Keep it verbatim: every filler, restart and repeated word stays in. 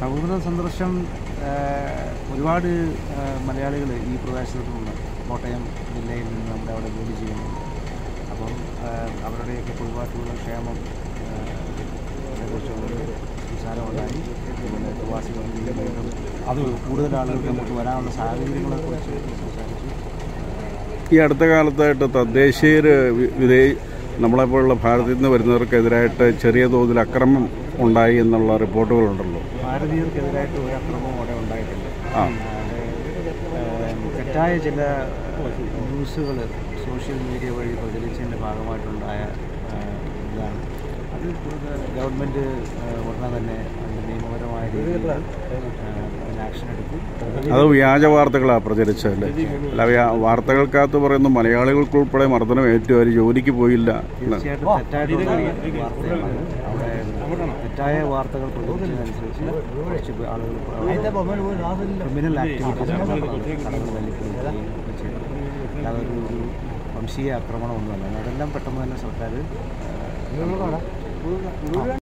സൗഹൃദ സന്ദർശനം ഒരുപാട് മലയാളികൾ ഈ പ്രദേശത്തുനിന്ന് കോട്ടയം ജില്ലയിൽ നിന്ന് നമ്മുടെ അവിടെ ജോലി ചെയ്യുന്നുണ്ട്. അപ്പം അവരുടെയൊക്കെ കുടുംബാറ്റുള്ള ക്ഷേമം അതേക്കുറിച്ച് സംസാരമുണ്ടായി. അതുപോലെ പ്രവാസികളും അത് കൂടുതൽ ആളുകൾക്ക് നമുക്ക് വരാനുള്ള സാഹചര്യങ്ങളെക്കുറിച്ച് സംസാരിച്ചു. ഈ അടുത്ത കാലത്തായിട്ട് തദ്ദേശീയർ വിദേ നമ്മളെപ്പോലുള്ള ഭാരതത്തിൽ നിന്ന് വരുന്നവർക്കെതിരായിട്ട് ചെറിയ തോതിൽ അക്രമം ഉണ്ടായി എന്നുള്ള റിപ്പോർട്ടുകളുണ്ടല്ലോ. ഭാരതീയർക്കെതിരായിട്ട് ഒരു അക്രമവും അവിടെ ഉണ്ടായിട്ടില്ല. തെറ്റായ ചില ന്യൂസുകൾ സോഷ്യൽ മീഡിയ വഴി പ്രചരിച്ചതിൻ്റെ ഭാഗമായിട്ടുണ്ടായ ഇതാണ്. അത് ഗവൺമെൻറ് ഉടനെ തന്നെ അതിൻ്റെ നിയമപരമായ രീതിയിൽ അതിന് ആക്ഷൻ എടുക്കും. അത് വ്യാജ വാർത്തകളാണ് പ്രചരിച്ചതല്ലേ? അല്ല, വാർത്തകൾക്കകത്ത് പറയുന്ന മലയാളികൾക്കുൾപ്പെടെ മർദ്ദനം ഏറ്റു, അവർ ജോലിക്ക് പോയില്ല. തീർച്ചയായിട്ടും തെറ്റായിട്ടുള്ള വാർത്തയാണ്. അവിടെ തെറ്റായ വാർത്തകൾ പ്രചരിച്ചതനുസരിച്ച് കുറച്ച് ആളുകൾ ക്രിമിനൽ ആക്ടിവിറ്റീസ് കടകൾ വലിക്കുകയും ചെയ്തു. അല്ലാതെ ഒരു വംശീയ ആക്രമണമൊന്നുമല്ല. അതെല്ലാം പെട്ടെന്ന് തന്നെ സർക്കാർ